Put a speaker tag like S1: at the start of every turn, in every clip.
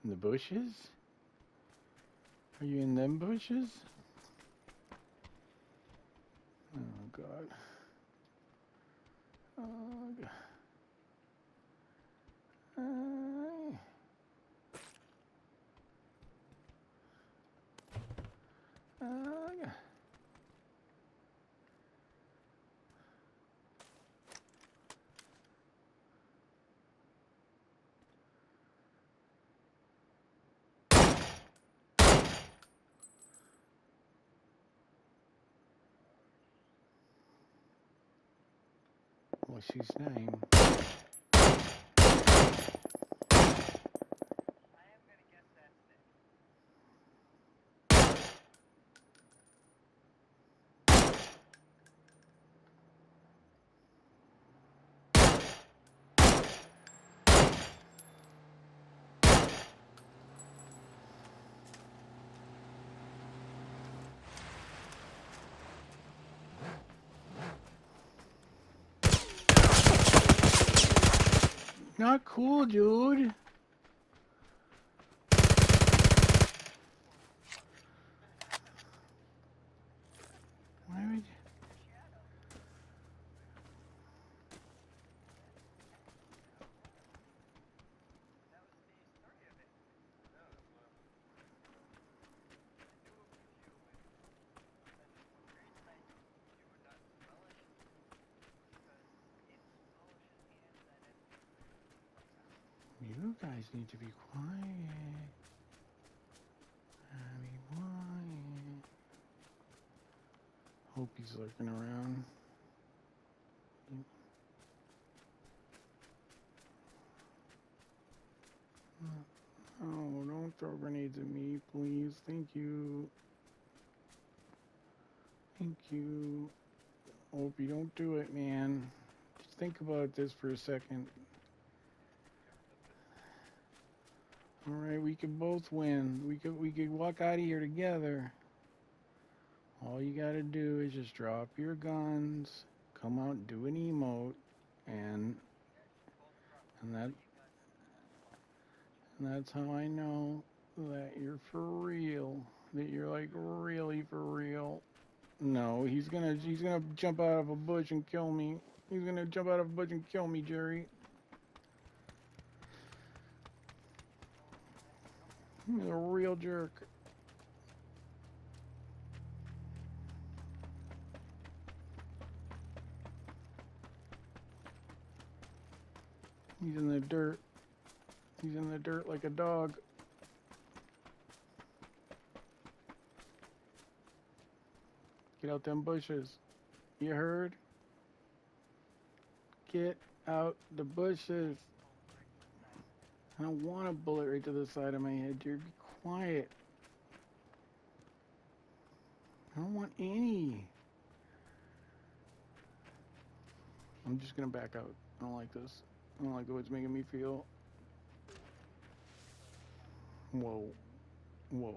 S1: In the bushes? Are you in them bushes? Oh God. Oh God. Oh God. What's his name? Not cool, dude. Why would you? You guys need to be quiet. Be quiet. Hope he's lurking around. Oh, don't throw grenades at me, please. Thank you. Thank you. Hope you don't do it, man. Just think about this for a second. Alright, we could both win. We could walk out of here together. All you gotta do is just drop your guns, come out and do an emote, and that's how I know that you're for real. That you're like really for real. No, he's gonna jump out of a bush and kill me. He's gonna jump out of a bush and kill me, Jerry. He's a real jerk. He's in the dirt. He's in the dirt like a dog. Get out them bushes. You heard? Get out the bushes. I don't want a bullet right to the side of my head, Jerry. Be quiet. I don't want any. I'm just gonna back out. I don't like this. I don't like the way it's making me feel. Whoa. Whoa.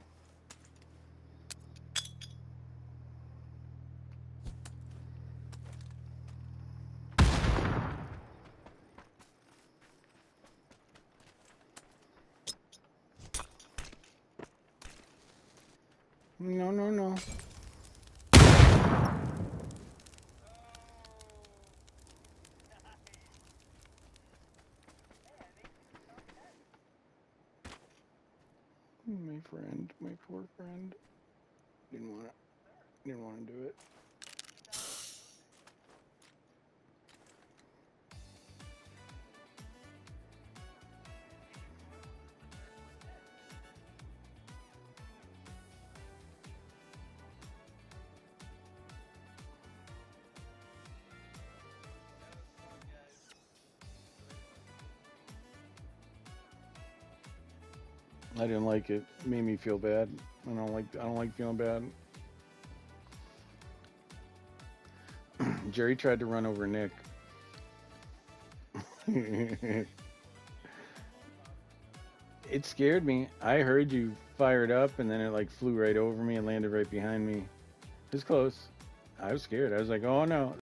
S1: No, no, no. My friend, my poor friend. Didn't want to do it. I didn't like it. It made me feel bad. I don't like feeling bad. Jerry tried to run over Nick. It scared me. I heard you fire it up and then it like flew right over me and landed right behind me. It was close. I was scared. I was like, oh no.